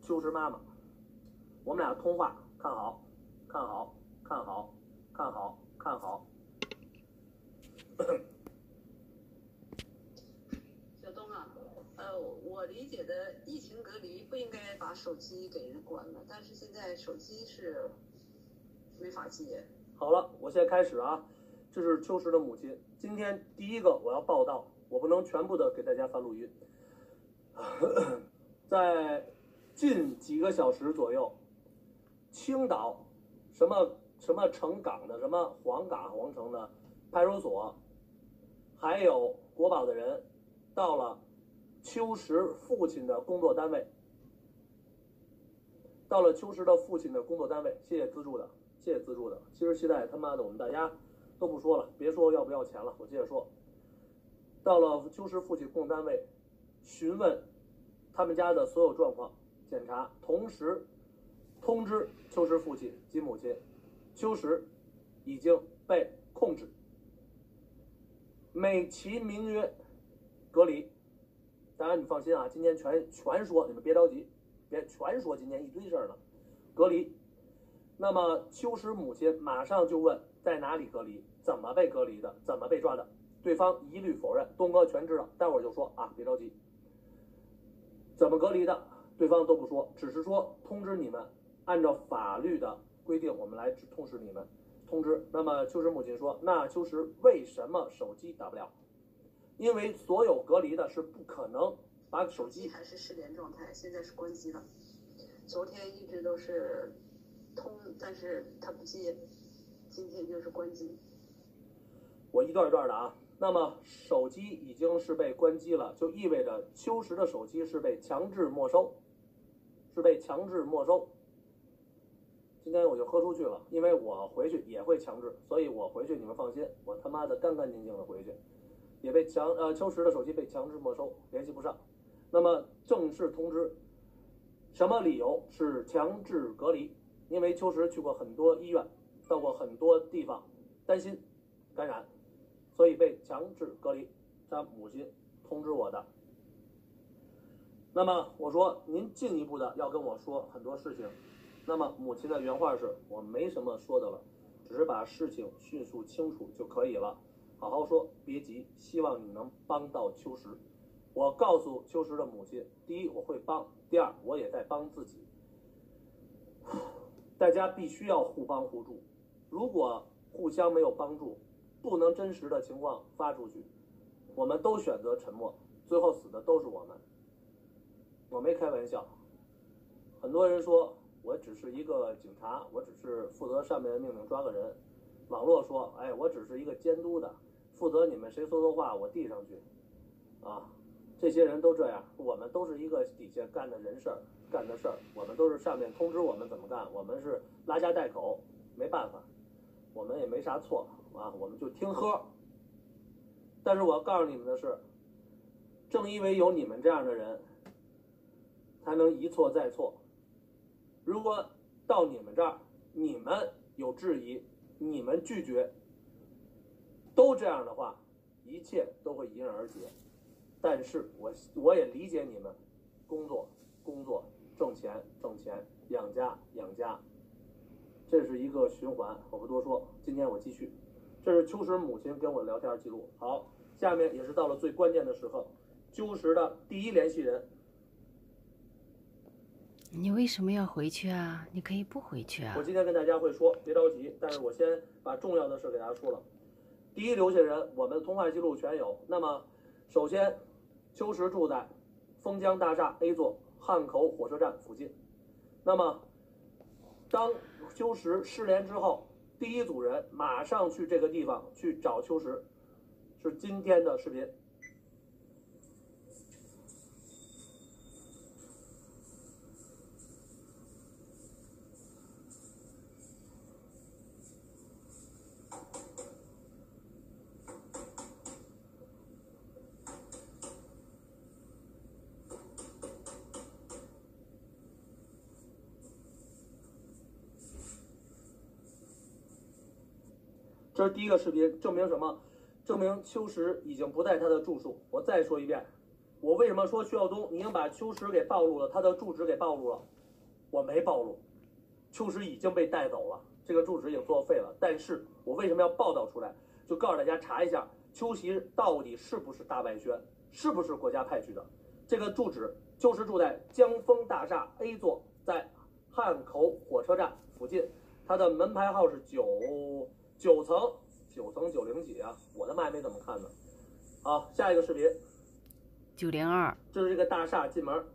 秋实妈妈，我们俩通话，看好，看好，看好，看好，看好。 小东啊，我理解的疫情隔离不应该把手机给人关了，但是现在手机是没法接。 好了，我现在开始啊，这是秋实的母亲。今天第一个我要报道，我不能全部的给大家发录音。在近几个小时左右，青岛什么城港的什么黄城的派出所，还有国保的人，到了秋实父亲的工作单位，到了秋实的父亲的工作单位，谢谢资助的，谢谢资助的。其实现在他妈的我们大家都不说了，别说要不要钱了，我接着说。到了秋实父亲工作单位，询问他们家的所有状况，检查，同时通知秋实父亲及母亲，秋实已经被控制，美其名曰隔离。当然你放心啊，今天全说，你们别着急，别全说今天一堆事儿呢。隔离，那么秋实母亲马上就问在哪里隔离，怎么被隔离的，怎么被抓的，对方一律否认。东哥全知道，待会儿就说啊，别着急。怎么隔离的，对方都不说，只是说通知你们，按照法律的规定，我们来通知你们。通知。那么秋实母亲说，那秋实为什么手机打不了？因为所有隔离的是不可能把手机还是失联状态，现在是关机了。昨天一直都是通，但是他不接，今天就是关机。 我一段一段的啊。那么手机已经是被关机了，就意味着秋实的手机是被强制没收，是被强制没收。今天我就喝出去了，因为我回去也会强制，所以我回去你们放心，我他妈的干干净净的回去。也被秋实的手机被强制没收，联系不上。那么正式通知，什么理由是强制隔离？因为秋实去过很多医院，到过很多地方，担心感染，所以被强制隔离。他母亲通知我的。那么我说您进一步的要跟我说很多事情。那么母亲的原话是，我没什么说的了，只是把事情迅速清楚就可以了。好好说，别急，希望你能帮到秋实。我告诉秋实的母亲，第一我会帮，第二我也在帮自己。大家必须要互帮互助，如果互相没有帮助，不能真实的情况发出去，我们都选择沉默，最后死的都是我们。我没开玩笑。很多人说我只是一个警察，我只是负责上面的命令抓个人。网络说，哎，我只是一个监督的，负责你们谁说错话我递上去。啊，这些人都这样，我们都是一个底下干的人事儿，干的事儿，我们都是上面通知我们怎么干，我们是拉家带口，没办法，我们也没啥错啊，我们就听喝。但是我要告诉你们的是，正因为有你们这样的人，才能一错再错。如果到你们这儿，你们有质疑，你们拒绝，都这样的话，一切都会迎刃而解。但是我也理解你们，工作，挣钱，养家，这是一个循环，我不多说。今天我继续，这是秋实母亲跟我聊天记录。好，下面也是到了最关键的时候，秋实的第一联系人。 你为什么要回去啊？你可以不回去啊。 我今天跟大家会说，别着急，但是我先把重要的事给大家说了。第一留下人，我们的通话记录全有。那么，首先，秋实住在丰江大厦 A 座汉口火车站附近。那么，当秋实失联之后，第一组人马上去这个地方去找秋实，是今天的视频。这是第一个视频，证明什么？证明秋实已经不在他的住处。我再说一遍， 我为什么说徐晓东你已经把秋实给暴露了，他的住址给暴露了？我没暴露，秋实已经被带走了，这个住址已经作废了。但是我为什么要报道出来？就告诉大家查一下，秋实到底是不是大外宣，是不是国家派去的？这个住址就是住在江丰大厦 A 座，在汉口火车站附近，它的门牌号是九层9零几啊，我的妈没怎么看呢。好，下一个视频 902， 这是这个大厦进门。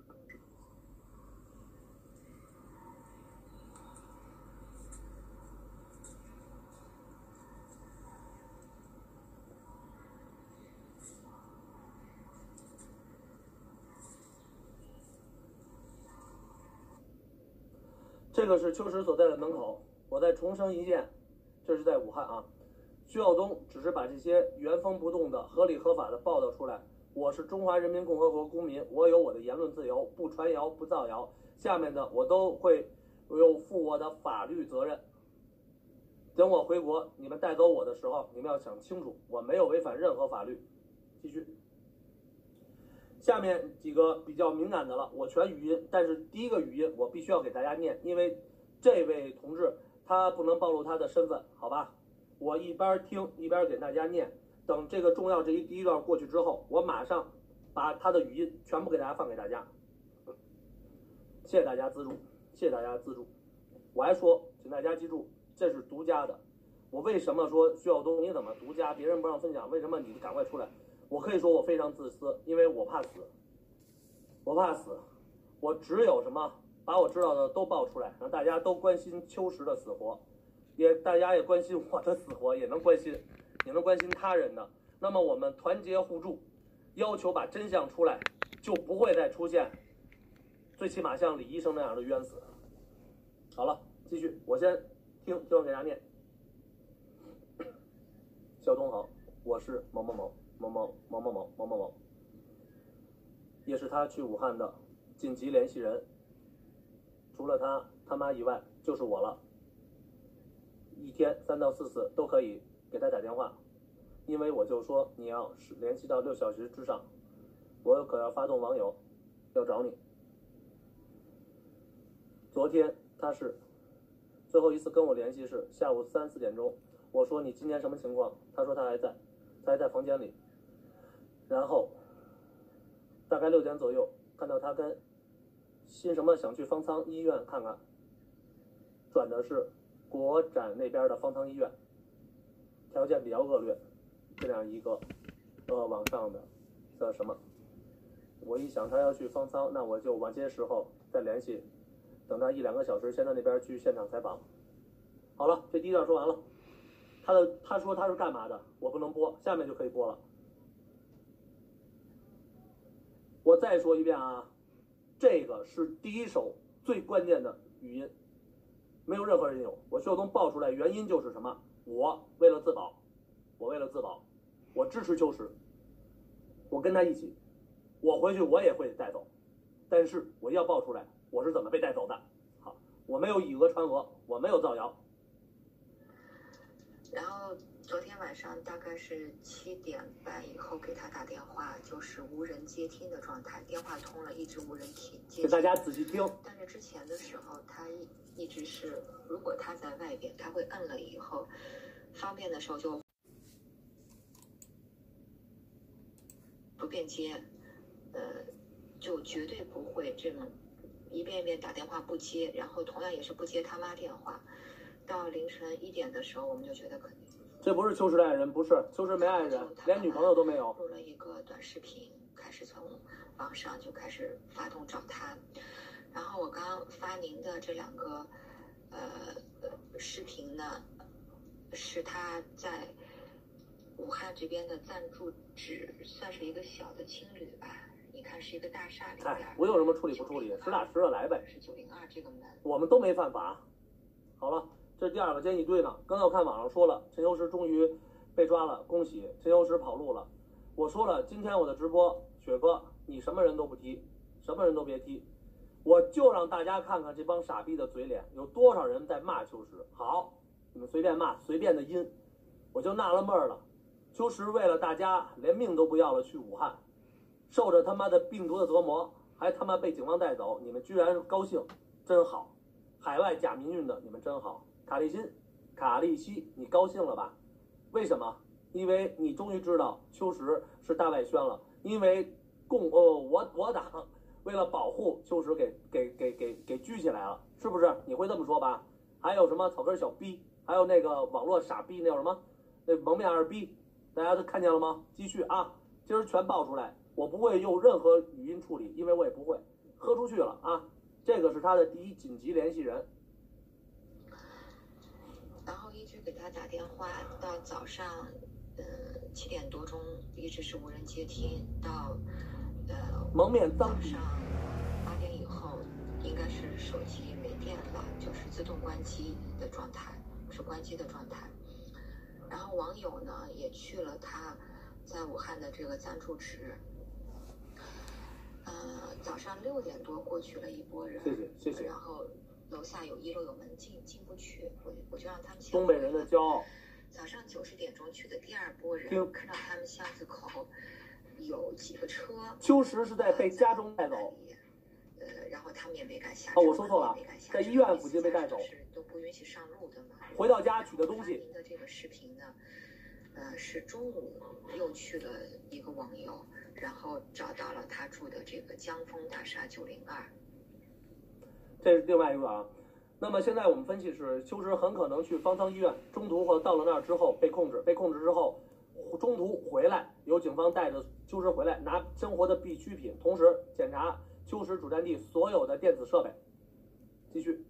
这个是秋实所在的门口，我再重申一遍，这是在武汉啊。徐晓东只是把这些原封不动的、合理合法的报道出来。我是中华人民共和国公民，我有我的言论自由，不传谣，不造谣。下面的我都会有负我的法律责任。等我回国，你们带走我的时候，你们要想清楚，我没有违反任何法律。继续。下面几个比较敏感的了，我全语音，但是第一个语音我必须要给大家念，因为这位同志他不能暴露他的身份，好吧？我一边听一边给大家念，等这个重要第一段过去之后，我马上把他的语音全部给大家放给大家。谢谢大家资助，谢谢大家资助。我还说，请大家记住，这是独家的。我为什么说徐晓东你怎么独家，别人不让分享，为什么你赶快出来？我可以说我非常自私，因为我怕死，我怕死，我只有什么把我知道的都爆出来，让大家都关心秋实的死活，大家也关心我的死活，也能关心他人的。那么我们团结互助，要求把真相出来，就不会再出现，最起码像李医生那样的冤死。好了，继续，我先听完给大家念。小东好，我是某某某。某某某某某某某某，也是他去武汉的紧急联系人。除了他妈以外，就是我了。一天3到4次都可以给他打电话，因为我就说你要联系到6小时之上，我可要发动网友要找你。昨天他是最后一次跟我联系是下午3、4点钟，我说你今天什么情况？他说他还在房间里。然后大概6点左右，看到他跟新什么想去方舱医院看看，转的是国展那边的方舱医院，条件比较恶劣，这样一个网上的什么，我一想他要去方舱，那我就晚些时候再联系，等他1、2个小时，先到那边去现场采访。好了，这第一段说完了。他说他是干嘛的，我不能播，下面就可以播了。我再说一遍啊，这个是第一手最关键的语音，没有任何人有。我徐晓东爆出来原因就是什么？我为了自保，我支持秋实，我跟他一起，我回去我也会带走，但是我要爆出来我是怎么被带走的。好，我没有以讹传讹，我没有造谣。 然后昨天晚上大概是7点半以后给他打电话，就是无人接听的状态，电话通了，一直无人接听。 给大家仔细听。 但是之前的时候，他一直是，如果他在外边，他会摁了以后，方便的时候就不便接，就绝对不会这种一遍一遍打电话不接，然后同样也是不接他妈电话。到凌晨1点的时候，我们就觉得肯定这不是秋实的爱人，不是秋实没爱人，连女朋友都没有。 录了一个短视频，开始从网上就开始发动找他。然后我刚发您的这2个视频呢，是他在武汉这边的暂住址，算是一个小的青旅吧。你看是一个大厦里边。 我有什么处理不处理，实打实的来呗。 是902这个门， 我们都没犯法。好了。这第2个奸一堆呢。刚才我看网上说了，陈秋实终于被抓了，恭喜陈秋实跑路了。我说了，今天我的直播，雪哥，你什么人都不踢，什么人都别踢，我就让大家看看这帮傻逼的嘴脸，有多少人在骂秋实。好，你们随便骂，随便的阴，我就纳了闷了。秋实为了大家连命都不要了去武汉， 受着他妈的病毒的折磨，还他妈被警方带走，你们居然高兴，真好。海外假民运的你们真好。卡利西，你高兴了吧？为什么？因为你终于知道秋实是大外宣了。因为我党为了保护秋实给拘起来了，是不是？你会这么说吧？还有什么草根小逼，还有那个网络傻逼，那叫什么？那蒙面二逼，大家都看见了吗？继续啊，今儿全爆出来，我不会用任何语音处理，因为我也不会。喝出去了啊！这个是他的第一紧急联系人。 然后一直给他打电话，到早上7点多钟一直是无人接听，到蒙面脏逼。 早上8点以后应该是手机没电了，就是自动关机的状态，是关机的状态。然后网友呢也去了他在武汉的这个暂住址。早上6点多过去了一波人， 谢谢。 然后楼下有1楼有门禁不去，我就让他们东北人的骄傲。 早上90点钟去的第2波人，看到他们巷子口有几个车， 秋实是在被家中带走。 然后他们也没敢下车。 我说错了，在医院附近被带走， 都不允许上路的嘛。 回到家取的东西。 您的这个视频呢，是中午又去了一个网友，然后找到了他住的这个江丰大厦902。 这是另外一个啊。那么现在我们分析是，秋实很可能去方舱医院，中途或到了那儿之后被控制之后，中途回来，由警方带着秋实回来拿生活的必需品，同时检查秋实主战地所有的电子设备。继续。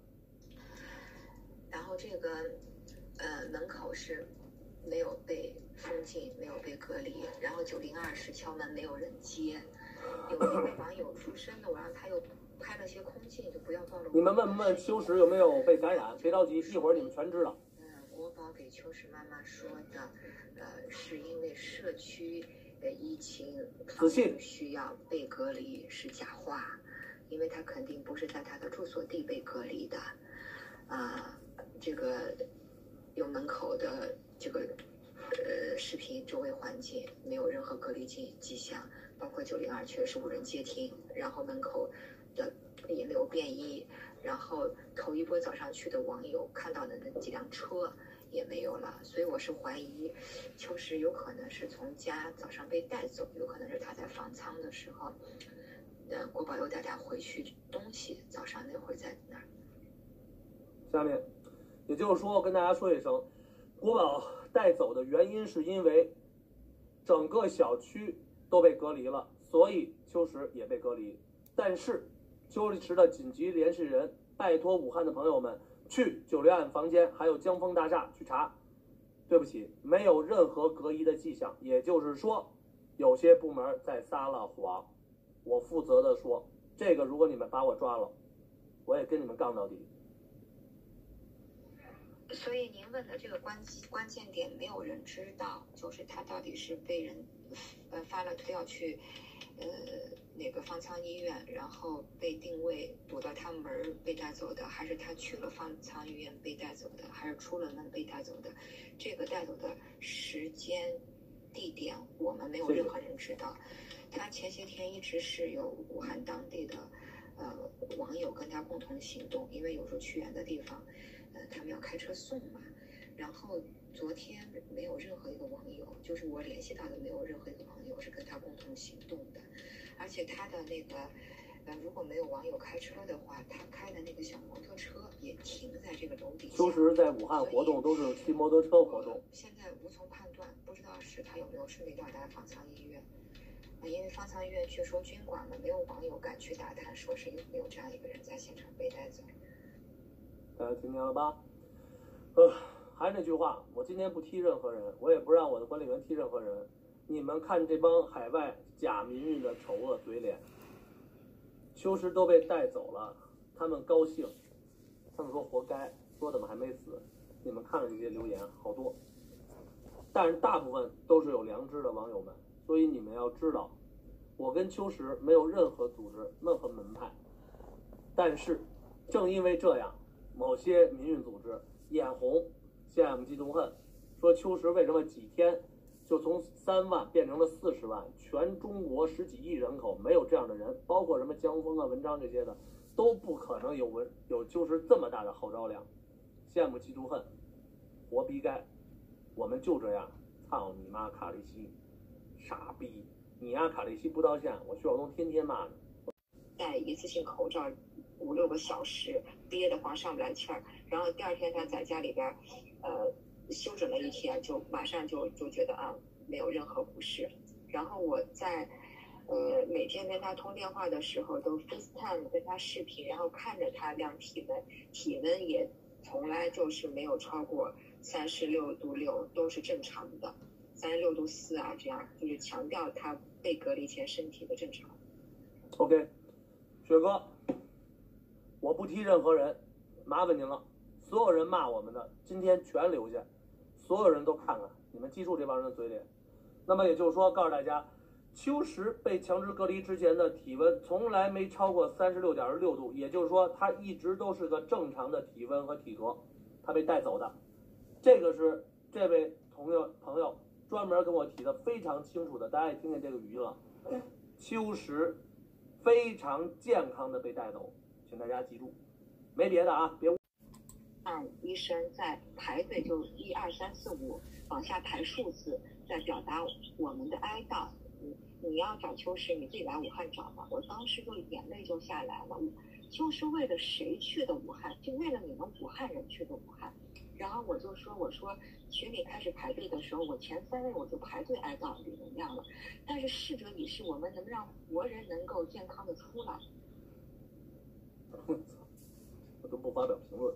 然后这个门口是没有被封禁，没有被隔离，然后902是敲门没有人接。有一位网友出声的，我让他又拍了些空镜，就不要暴露。 你们问不问秋实有没有被感染？别着急，一会儿你们全知道。 国宝给秋实妈妈说的，是因为社区疫情需要被隔离是假话，因为他肯定不是在他的住所地被隔离的。这个有门口的这个视频，周围环境没有任何隔离迹象，包括902确实无人接听，然后门口的也没有便衣，然后头一波早上去的网友看到的那几辆车也没有了，所以我是怀疑秋实有可能是从家早上被带走，有可能是他在方舱的时候，国宝又带他回去东西，早上那会儿在那儿。 下面，也就是说，跟大家说一声，国宝带走的原因是因为整个小区都被隔离了，所以秋实也被隔离。但是秋实的紧急联系人拜托武汉的朋友们去9连房间还有江丰大厦去查，对不起，没有任何隔离的迹象，也就是说有些部门在撒了谎。我负责的说，这个如果你们把我抓了，我也跟你们杠到底。 所以您问的这个关键点，没有人知道，就是他到底是被人发了推要去那个方舱医院，然后被定位堵到他门被带走的，还是他去了方舱医院被带走的，还是出了门被带走的？这个带走的时间、地点，我们没有任何人知道。他前些天一直是有武汉当地的网友跟他共同行动，因为有时候去远的地方，他们要开车送嘛。然后昨天没有任何一个网友，就是我联系到的没有任何一个网友是跟他共同行动的。而且他的那个如果没有网友开车的话，他开的那个小摩托车也停在这个楼底下。 秋实在武汉活动都是骑摩托车活动， 现在无从判断，不知道是他有没有顺利到达方舱医院。因为方舱医院据说军管了，没有网友敢去打探，说是有没有这样一个人在现场被带走。 大家听见了吧？还是那句话，我今天不踢任何人，我也不让我的管理员踢任何人。你们看这帮海外假民运的丑恶嘴脸，秋实都被带走了，他们高兴，他们说活该，说怎么还没死？你们看了这些留言好多，但是大部分都是有良知的网友们，所以你们要知道，我跟秋实没有任何组织、任何门派，但是正因为这样，某些民运组织眼红、羡慕、嫉妒、恨，说秋实为什么几天就从3万变成了40万，全中国10几亿人口没有这样的人，包括什么江峰啊、文章这些的，都不可能有秋实这么大的号召量。羡慕嫉妒恨，活逼该，我们就这样。操你妈卡利西，傻逼！你丫卡利西不道歉，我徐晓东天天骂你。 戴一次性口罩5、6个小时，憋得慌上不来气儿，然后第2天他在家里边，休整了1天，就马上就觉得啊没有任何不适。然后我在每天跟他通电话的时候都 FaceTime 跟他视频，然后看着他量体温，体温也从来就是没有超过36度6，都是正常的，36度4啊，这样就是强调他被隔离前身体的正常。 OK， 雪哥，我不踢任何人，麻烦您了。所有人骂我们的，今天全留下，所有人都看看，你们记住这帮人的嘴脸。那么也就是说，告诉大家，秋实被强制隔离之前的体温从来没超过36.6度，也就是说，他一直都是个正常的体温和体格，他被带走的。这个是这位朋友专门跟我提的非常清楚的，大家也听见这个语音了。秋实非常健康的被带走，请大家记住，没别的啊，别。 医生在排队，就1、2、3、4、5往下排数字，在表达我们的哀悼。你要找秋实，你自己来武汉找吧。我当时就眼泪就下来了。秋实为了谁去的武汉？就为了你们武汉人去的武汉。然后我说群里开始排队的时候，我前3位我就排队哀悼李文亮了。但是逝者已逝，我们能让活人能够健康的出来。 我都不发表评论。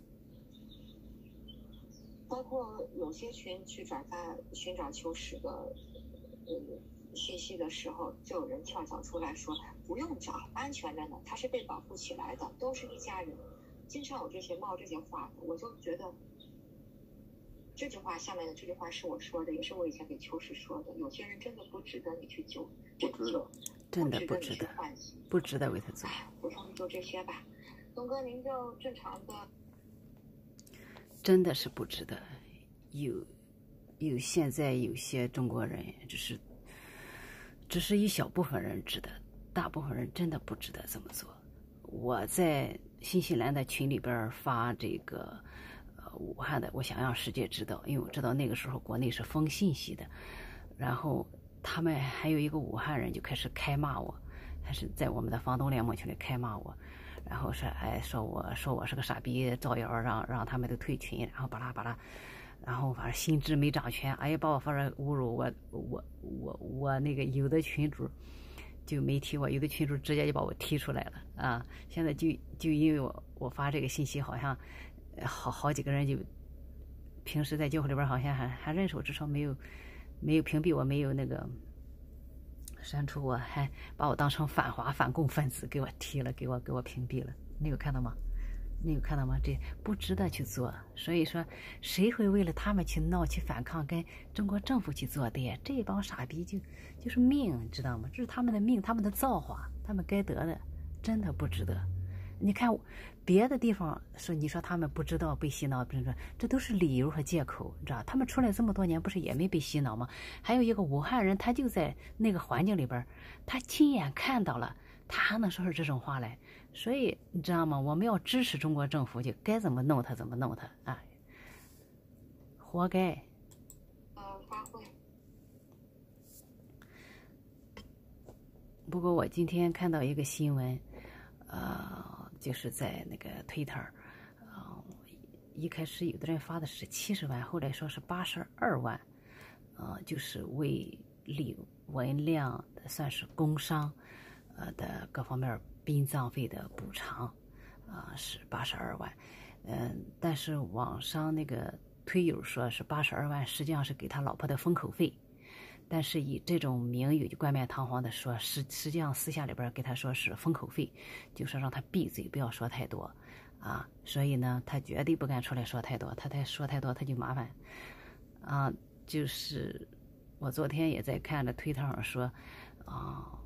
包括有些群去转发寻找秋实的信息的时候，就有人跳脚出来说不用找，安全的呢，他是被保护起来的，都是一家人。经常有这些冒这些话的，我就觉得这句话下面的这句话是我说的，也是我以前给秋实说的。有些人真的不值得你去救， 不值得， 真的不值得，不值得为他做。 补充就这些吧，东哥您就正常的。 真的是不值得。现在有些中国人只是一小部分人值得，大部分人真的不值得这么做。我在新西兰的群里边发这个武汉的，我想让世界知道，因为我知道那个时候国内是封信息的，然后他们还有一个武汉人就开始开骂我，还是在我们的房东联盟群里开骂我，然后说我是个傻逼，造谣让他们都退群，然后巴拉巴拉，然后反正心智没长全，哎呀把我发这侮辱我那个有的群主就没踢我，有的群主直接就把我踢出来了啊！现在就因为我发这个信息，好像好几个人就平时在教会里边好像还认识我，至少没有屏蔽我，没有那个删除我，还把我当成反华反共分子给我踢了，给我屏蔽了。你有看到吗？这不值得去做。所以说谁会为了他们去闹去反抗，跟中国政府去作对？这帮傻逼就是命，知道吗？这是他们的命，他们的造化，他们该得的，真的不值得。你看别的地方你说他们不知道被洗脑，这都是理由和借口，你知道？他们出来这么多年不是也没被洗脑吗？还有一个武汉人，他就在那个环境里边，他亲眼看到了，他还能说出这种话来？所以你知道吗？我们要支持中国政府，就该怎么弄他怎么弄他啊，活该。 发挥。 不过我今天看到一个新闻，就是在那个Twitter，一开始有的人发的是70万，后来说是82万，就是为李文亮的算是工伤，的各方面殡葬费的补偿，是82万，但是网上那个推友说是82万，实际上是给他老婆的封口费。但是以这种名誉就冠冕堂皇的说，实际上私下里边给他说是封口费，就说让他闭嘴，不要说太多啊。所以呢，他绝对不敢出来说太多，他说太多他就麻烦啊。就是我昨天也在看着推特上说，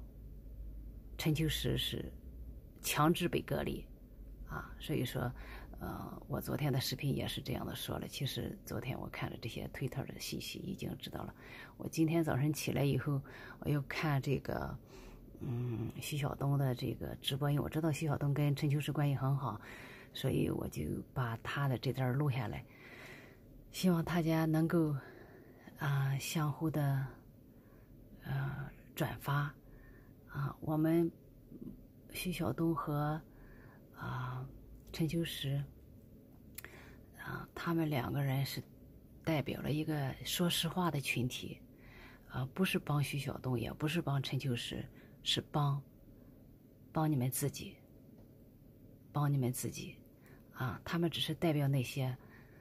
陈秋实是强制被隔离啊，所以说我昨天的视频也是这样的说了。其实昨天我看了这些推特的信息，已经知道了。我今天早晨起来以后，我又看这个，徐晓东的这个直播，因为我知道徐晓东跟陈秋实关系很好，所以我就把他的这段录下来，希望大家能够相互的转发我们徐晓东和陈秋实他们两个人是代表了一个说实话的群体不是帮徐晓东，也不是帮陈秋实，是帮你们自己，他们只是代表那些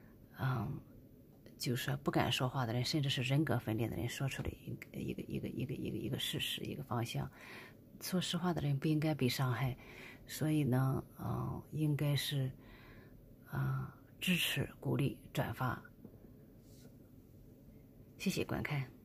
就是说不敢说话的人，甚至是人格分裂的人，说出了一个事实，一个方向。说实话的人不应该被伤害，所以呢，应该是支持、鼓励、转发。谢谢观看。